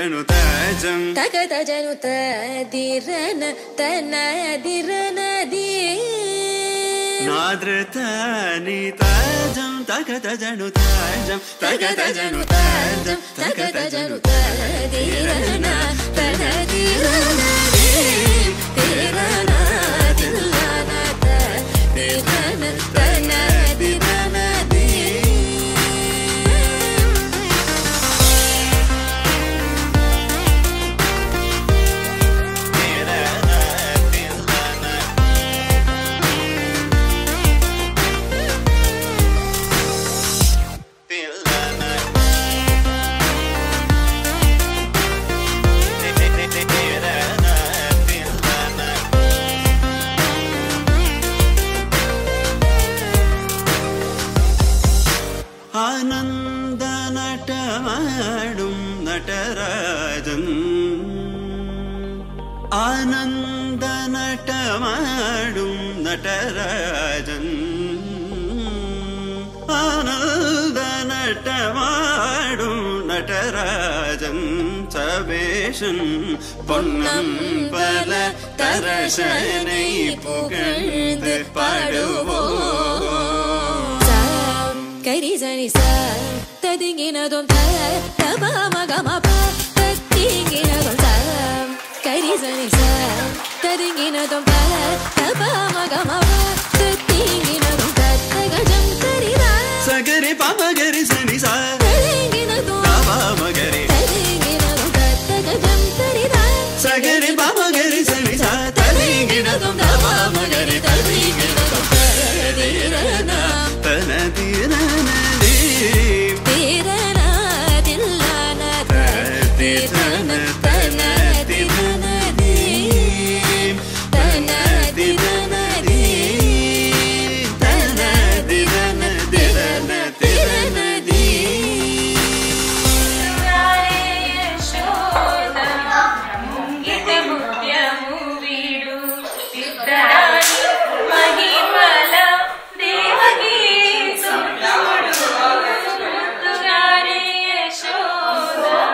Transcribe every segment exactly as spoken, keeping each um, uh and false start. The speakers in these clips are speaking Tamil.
ಜನು ತಾಜಂ ತಗತ ಜನು ತದಿರನ ತನದಿರನ ದಿ ನಾದ್ರತ ನೀ ತಾಜಂ ತಗತ ಜನು ತಾಜಂ ತಗತ ಜನು ತಾಜಂ ತಗತ ಜನು ತದಿರನ ತನದಿರನ ದಿ ತಿರನ ದಿಲ್ಲನ ತದಿರನ ತನದಿರನ ದಿ ಆನಂದ ನಟ ಮಾಡುಂ ನಟರಾಜನ್ ಆನಂದ ನಟ ಮಾಡುಂ ನಟರಾಜನ್ ಆನಂದ ನಟ ಮಾಡುಂ ನಟರಾಜನ್ சபேஷன் பொன்னம்பல தரசனை புகழ்ந்து பாடுவோம் கரிசனி சா ததிங்கினதும் த தப மகம ப ததிங்கினதும் சா கரிசனி சா ததிங்கினதும் த தப மகம ப ததிங்கினதும் த தகஜம் கரிதா சகரி பம கரிசனி சா ததிங்கினதும் தப மகரி ததிங்கினதும் த தகஜம் கரிதா சகரி பம கரிசனி சா ததிங்கினதும் தப மகரி ததிங்கினதும் ததிரன தனதிரன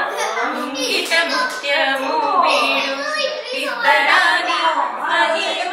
ಮುತ್ಯಮು ಬೀಡು ಇದ್ದರಾನಿ ಮಹಿಮ